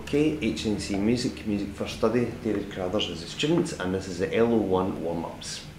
Okay, HNC Music, Music for Study, David Crathers is the student, and this is the LO1 warm-ups.